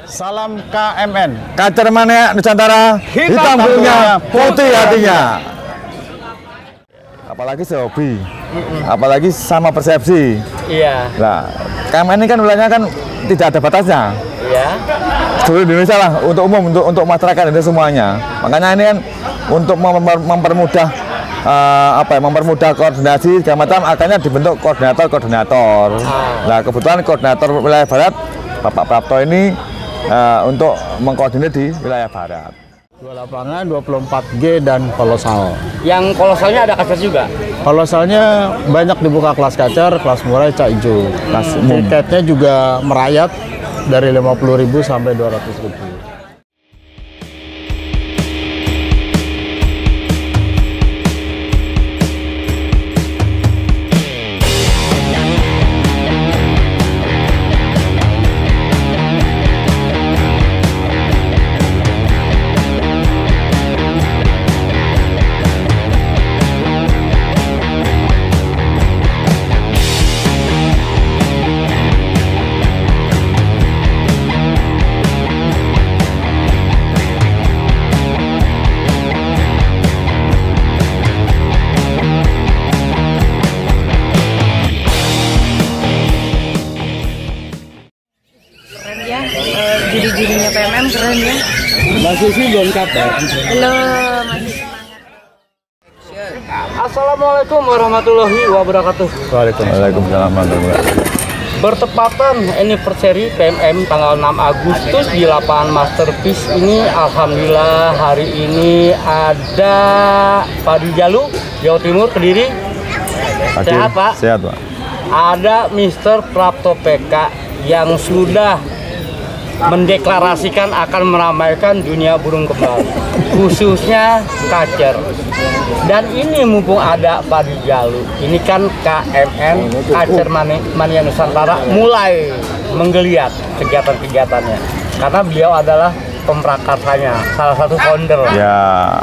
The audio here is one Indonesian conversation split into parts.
Salam KMN. Kacer Mania Nusantara, hitam bulunya, putih hatinya. Apalagi sehobi, apalagi sama persepsi. Iya. Nah, KMN ini kan wilayahnya kan tidak ada batasnya. Iya. Seluruh Indonesia lah, untuk umum, untuk masyarakat itu semuanya. Makanya ini kan untuk mempermudah mempermudah koordinasi segala macam, akhirnya dibentuk koordinator. Nah, kebetulan koordinator wilayah barat Bapak Prapto ini untuk mengkoordinir di wilayah barat. 2 lapangan, 24G dan kolosal. Yang kolosalnya ada kacer juga? Kolosalnya banyak dibuka kelas kacer, kelas murah, cak hijau. Tiketnya juga merayap dari 50.000 sampai 200.000. Juri-jurinya PMM keren ya. Mbak Susi belum kabar. Halo, masih semangat. Assalamualaikum warahmatullahi wabarakatuh. Waalaikumsalam warahmatullahi wabarakatuh. Bertepatan anniversary PMM tanggal 6 Agustus di lapangan Masterpiece ini, alhamdulillah hari ini ada Pak Dijalu, Jawa Timur, Kediri. Sehat Pak? Sehat Pak. Ada Mr. Prapto PK yang sudah mendeklarasikan akan meramaikan dunia burung kembang, khususnya kacer. Dan ini mumpung ada Pak Dijalu, ini kan KMN, Kacer Mania Nusantara, mulai menggeliat kegiatan-kegiatannya. Karena beliau adalah pemprakarsanya, salah satu founder. Ya,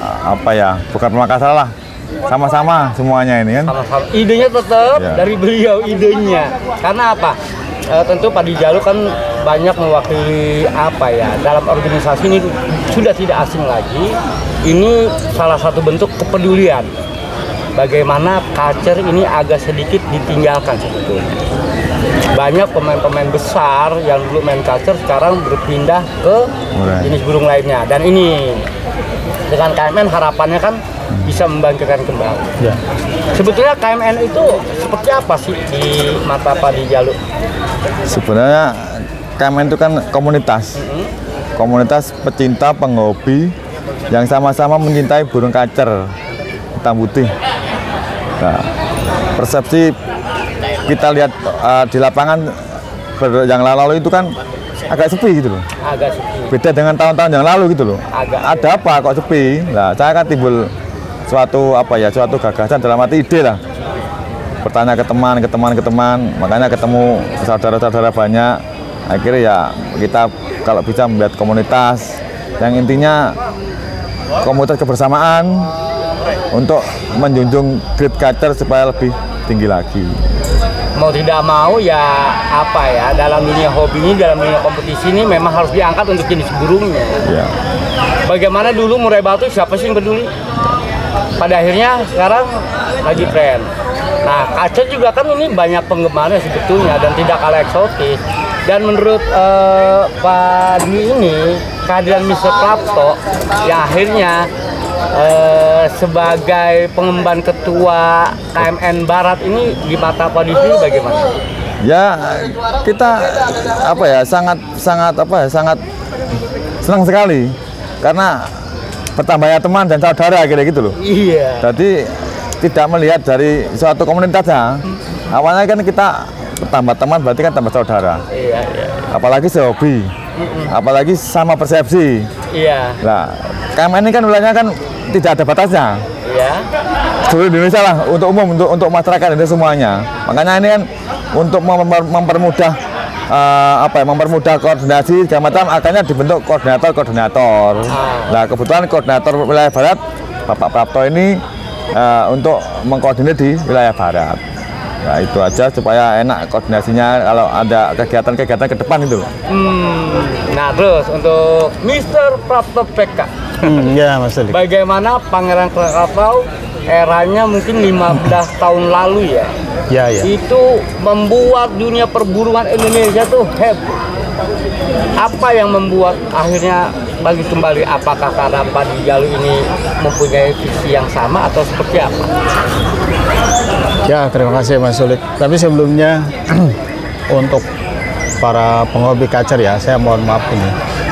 bukan pemakaran lah. Sama-sama semuanya ini kan. Sama-sama. Idenya tetap ya, dari beliau, idenya. Karena apa? Tentu Pak Dijalu kan banyak mewakili dalam organisasi ini, sudah tidak asing lagi. Ini salah satu bentuk kepedulian bagaimana kacer ini agak sedikit ditinggalkan sebetulnya. Banyak pemain-pemain besar yang dulu main kacer sekarang berpindah ke jenis burung lainnya, dan ini dengan KMN harapannya kan bisa membangkitkan kembali. Ya. Sebetulnya KMN itu seperti apa sih di mata Pak Dijalu? Sebenarnya KMN itu kan komunitas, komunitas pecinta penghobi yang sama-sama mencintai burung kacer hitam putih. Nah, persepsi kita lihat di lapangan yang lalu itu kan agak sepi gitu loh. Agak sepi. Beda dengan tahun-tahun yang lalu gitu loh. Ada apa kok sepi? Nah, saya kan timbul suatu gagasan dalam arti ide lah. Bertanya ke teman, makanya ketemu saudara-saudara banyak. Akhirnya ya kita kalau bisa membuat komunitas yang intinya komunitas kebersamaan untuk menjunjung grade kacer supaya lebih tinggi lagi. Mau tidak mau dalam dunia hobi ini, dalam dunia kompetisi ini memang harus diangkat untuk jenis burungnya. Ya. Bagaimana dulu murai batu, siapa sih yang peduli? Pada akhirnya sekarang lagi tren. Nah, kacer juga kan ini banyak penggemarnya sebetulnya dan tidak kalah eksotis. Dan menurut Pak Dwi ini, kehadiran Mr. Prapto yang akhirnya sebagai pengemban ketua KMN Barat ini di mata Pak Dwi bagaimana? Ya, kita sangat senang sekali karena bertambahnya teman dan saudara kira gitu loh. Iya. Jadi tidak melihat dari suatu komunitasnya. Awalnya kan kita tambah teman berarti kan tambah saudara. Iya. Apalagi sehobi, apalagi sama persepsi. Iya. Nah, KMN ini kan wilayahnya kan tidak ada batasnya. Iya. Seluruh Indonesia lah, untuk umum, untuk masyarakat itu semuanya. Makanya ini kan untuk mempermudah mempermudah koordinasi segala macam, akhirnya dibentuk koordinator. Nah, kebetulan koordinator wilayah barat Bapak Prapto ini untuk mengkoordinir di wilayah barat. Ya itu aja supaya enak koordinasinya kalau ada kegiatan-kegiatan ke depan itu loh. Nah terus untuk Mr. Prapto PK, Ya Mas Alik. bagaimana Pangeran Krakatau eranya mungkin 15 tahun lalu ya, Ya, ya. itu membuat dunia perburuan Indonesia tuh heboh. Apa yang membuat akhirnya bagi kembali? Apakah karena Pak Dijalu ini mempunyai visi yang sama atau seperti apa? Ya, terima kasih Mas Sulik. Tapi sebelumnya untuk para penghobi kacer ya, saya mohon maaf ini.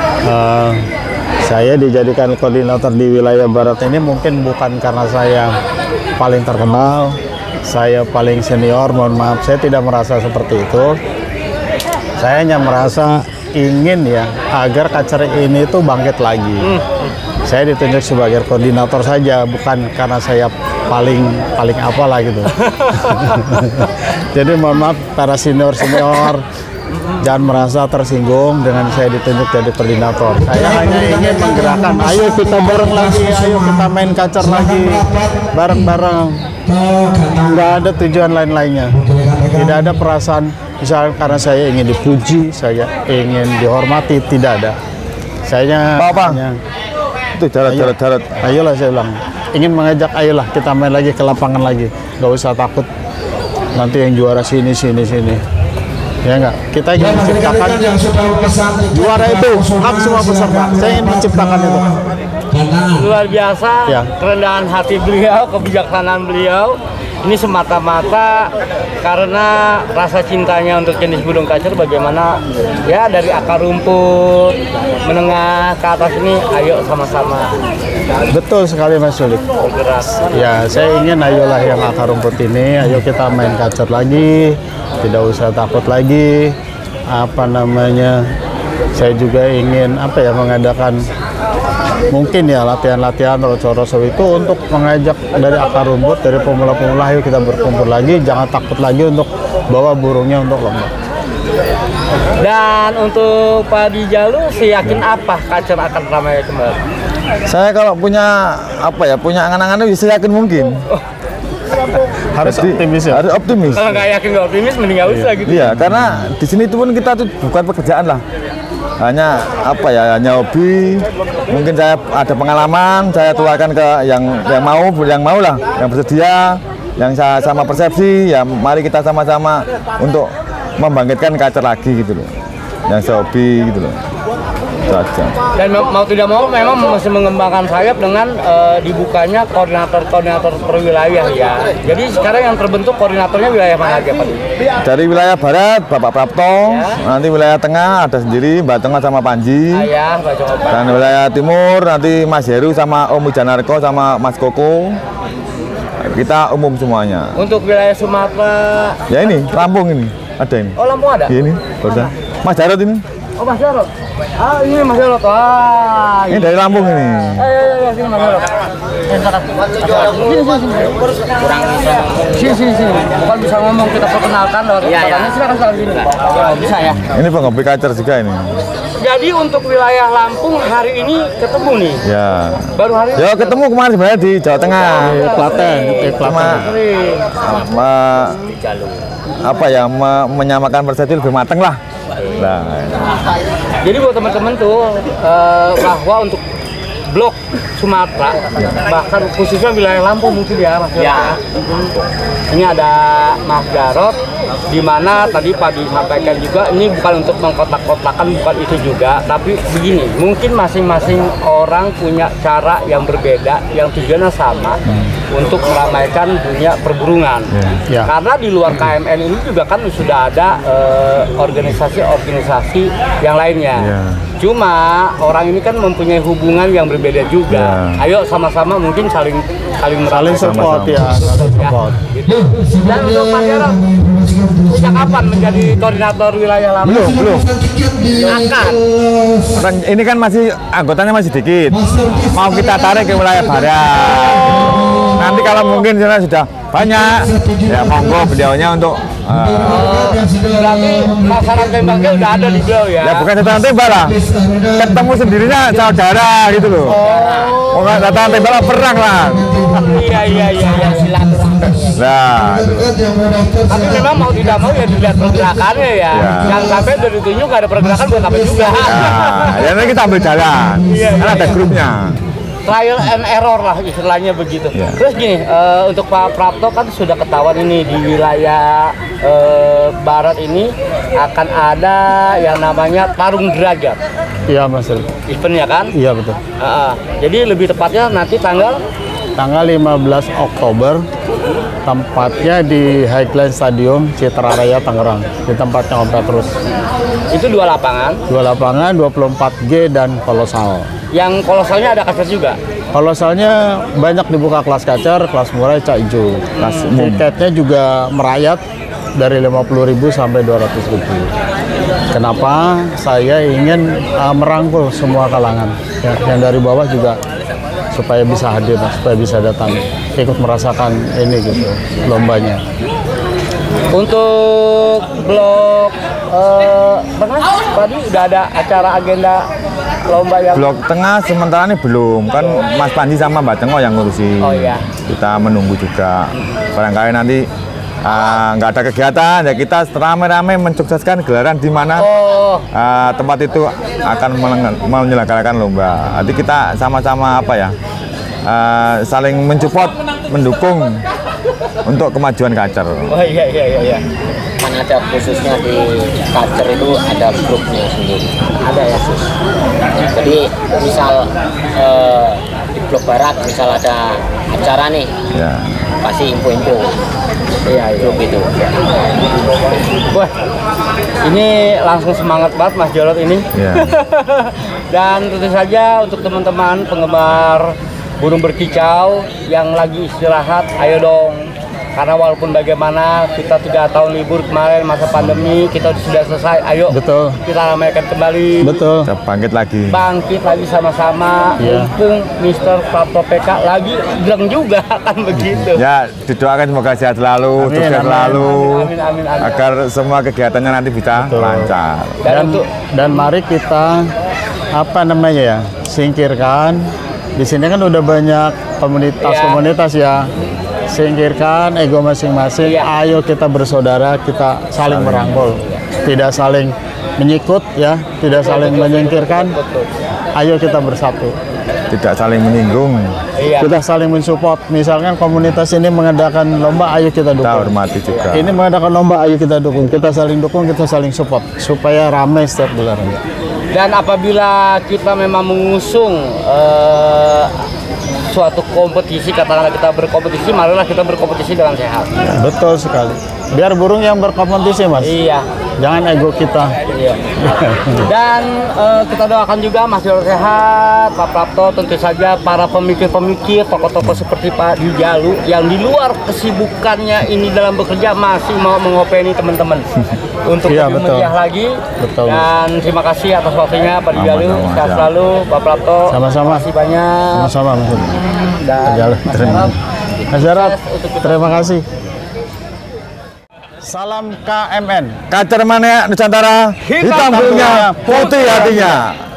Saya dijadikan koordinator di wilayah barat ini mungkin bukan karena saya paling terkenal, saya paling senior, mohon maaf, saya tidak merasa seperti itu. Saya hanya merasa ingin ya agar kacer ini tuh bangkit lagi. Saya ditunjuk sebagai koordinator saja, bukan karena saya paling apalah gitu. Jadi mohon maaf para senior jangan merasa tersinggung dengan saya ditunjuk jadi koordinator. Saya hanya ingin menggerakkan, ayo kita bareng lagi, ayo kita main kacer lagi bareng-bareng. Nggak ada tujuan lain-lainnya. Tidak ada perasaan misalnya karena saya ingin dipuji, saya ingin dihormati, tidak ada. Saya hanya Itu jarat. ayolah saya bilang, ingin mengajak ayolah kita main lagi ke lapangan lagi, nggak usah takut nanti yang juara sini, ya enggak, kita ingin menciptakan juara itu hak semua peserta. Saya ingin menciptakan itu. Luar biasa, Ya. kerendahan hati beliau, kebijaksanaan beliau. Ini semata-mata karena rasa cintanya untuk jenis burung kacer. Bagaimana ya dari akar rumput menengah ke atas ini, ayo sama-sama Betul sekali Mas Sulik. bergerak. Ya, saya ingin ayolah yang akar rumput ini, ayo kita main kacer lagi, tidak usah takut lagi. Apa namanya? Saya juga ingin mengadakan mungkin ya latihan-latihan roco-roco itu untuk mengajak dari akar rumput, dari pemula-pemula, ayo kita berkumpul lagi, jangan takut lagi untuk bawa burungnya untuk lomba. Dan untuk Pak Dijalu, yakin apa kacer akan ramai kembali? Saya kalau punya angan-angan itu saya yakin mungkin. Harus Jadi, optimis ya. Harus optimis. Kalau nggak yakin nggak optimis, mending nggak usah gitu. Iya, karena di sini itu pun kita tuh bukan pekerjaan lah. Hanya hanya hobi. Mungkin saya ada pengalaman, saya tularkan ke yang mau lah, yang bersedia, yang sama persepsi. Ya, mari kita sama-sama untuk membangkitkan kacer lagi gitu loh. Yang sehobi gitu loh. Itu aja. Dan mau tidak mau memang masih mengembangkan sayap dengan dibukanya koordinator-koordinator per wilayah ya. Jadi sekarang yang terbentuk koordinatornya wilayah mana aja Pak? Dari wilayah barat Bapak Prapto, nanti wilayah tengah ada sendiri Mbak Tengah sama Panji. Ayah, Pak Joko. Dan wilayah timur nanti Mas Heru sama Om Wijanarko sama Mas Koko. Kita umum semuanya. Untuk wilayah Sumatera, Ya ini Lampung ini ada ini. oh Lampung ada? Ini barusan. Mas Jarot ini. Oh Mas Jarot. Ah ini Mas Jarot. Wah. Ini dari Lampung ini. Ya, sini Mas Jarot. Sini. Bukan bisa ngomong, kita perkenalkan lewat kesempatannya. Silakan sini. Oh, bisa ya. Ini penghobi kacer juga ini. Jadi untuk wilayah Lampung hari ini ketemu nih. Ya. Baru hari ini. Ya ketemu kemarin sebenarnya di Jawa Tengah. Klaten, Cuma menyamakan persepsi lebih mateng lah. Nah, Jadi buat teman-teman tuh bahwa untuk blok Sumatera, bahkan khususnya wilayah Lampung mungkin ya Mas Jarot. Ya. Ini ada Mas Jarot, di mana tadi Pak disampaikan juga ini bukan untuk mengkotak-kotakan, bukan itu juga, tapi begini, mungkin masing-masing orang punya cara yang berbeda, yang tujuannya sama untuk meramaikan dunia perburungan. Ya. Karena di luar KMN ini juga kan sudah ada organisasi-organisasi yang lainnya. Ya. Cuma orang ini kan mempunyai hubungan yang berbeda juga. Ya. Ayo sama-sama mungkin saling Saling support ya, saling support. Gitu. Dan untuk Mas Jarot, sejak kapan menjadi koordinator wilayah Lampung? belum. Akan. Ini kan masih anggotanya masih dikit. Mau kita tarik ke wilayah barat. Nanti kalau mungkin sudah banyak, ya monggo beliaunya untuk Berarti sasaran tembaknya udah ada di beliau ya? ya bukan sasaran tembak lah, ketemu sendirinya saudara gitu loh. Oh nggak sasaran tembak lah, perang lah. Iya, silaturahmi. Nah, Tapi memang mau tidak mau ya dilihat pergerakannya ya. Jangan sampai dari ditunjuk nggak ada pergerakan buat apa juga. ya nanti kita ambil jalan, karena ada grupnya. Trial and error lah istilahnya begitu. Terus gini, untuk Pak Prapto kan sudah ketahuan ini di wilayah barat ini akan ada yang namanya tarung derajat. Iya Mas. Event ya kan? Iya betul. Jadi lebih tepatnya nanti tanggal 15 Oktober, tempatnya di Highland Stadium Citra Raya Tangerang, di tempatnya Om Petrus. itu 2 lapangan. 2 lapangan, 24G dan kolosal. Yang kolosalnya ada kaset juga. Kolosalnya banyak dibuka kelas kacer, kelas murah, cak hijau. Kelas tiketnya juga merayat dari 50.000 sampai 200.000. Kenapa? Saya ingin merangkul semua kalangan, ya, yang dari bawah juga supaya bisa hadir, supaya bisa datang, ikut merasakan ini gitu, lombanya. Untuk blok tengah tadi udah ada acara agenda lomba yang Blok tengah sementara ini belum, kan Mas Panji sama Mbak Cengo yang ngurusi. Oh iya. Kita menunggu juga. Barangkali nanti nggak ada kegiatan, ya kita rame-rame mensukseskan gelaran di mana tempat itu akan menyelenggarakan lomba. Nanti kita sama-sama apa ya, saling mensupport, mendukung untuk kemajuan Kacer. Oh iya. Kan ada khususnya di Kacer itu ada grupnya sendiri. Ada ya sus. Jadi misal di blok barat misal ada acara nih, Ya. pasti info-info. Iya, grup itu. Wah, ini langsung semangat banget Mas Jarod ini. Ya. Dan tentu saja untuk teman-teman penggemar burung berkicau yang lagi istirahat, ayo dong. Karena walaupun bagaimana kita 3 tahun libur kemarin masa pandemi, kita sudah selesai. Ayo, Betul. kita ramaikan kembali. Betul. Kita bangkit lagi. Bangkit lagi sama-sama. Iya. Mumpung Mr. Prapto PK lagi bilang juga kan begitu. Ya, didoakan semoga sehat selalu, Amin, sukses amin. selalu, Amin. agar semua kegiatannya nanti bisa lancar. Dan mari kita singkirkan. Di sini kan udah banyak komunitas ya. Singkirkan ego masing-masing. Ayo kita bersaudara, kita saling merangkul, tidak saling menyikut ya, tidak saling menyingkirkan. Ayo kita bersatu, Tidak saling menyinggung, kita saling mensupport. Misalkan komunitas ini mengadakan lomba, ayo kita kita dukung. hormati juga. Ini mengadakan lomba, ayo kita dukung. Kita saling dukung, kita saling support supaya ramai setiap gelaran. Dan apabila kita memang mengusung suatu kompetisi, katakanlah kita berkompetisi, marilah kita berkompetisi dengan sehat. Betul sekali. Biar burung yang berkompetisi, Mas. Iya. Jangan ego kita. Iya. Dan kita doakan juga Mas Jarod sehat, Pak Prapto, tentu saja para pemikir-pemikir, tokoh-tokoh seperti Pak Dijalu yang di luar kesibukannya ini dalam bekerja masih mau mengopeni teman-teman untuk Iya, lebih betul. meriah lagi. Betul. Dan terima kasih atas waktunya Pak Dijalu. Sama-sama, Sehat ya. selalu, Pak Prapto. Sama-sama. Terima kasih banyak. Sama-sama, Mas. Dan Mas Jarod, terima kasih. Salam KMN. Kacer Mania Nusantara, hitam bulunya, putih hatinya.